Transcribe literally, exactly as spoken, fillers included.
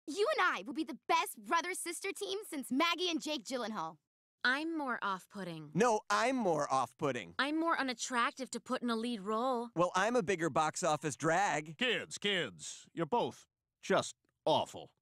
You and I will be the best brother-sister team since Maggie and Jake Gyllenhaal. I'm more off-putting. No, I'm more off-putting. I'm more unattractive to put in a lead role. Well, I'm a bigger box office drag. Kids, kids, you're both just awful.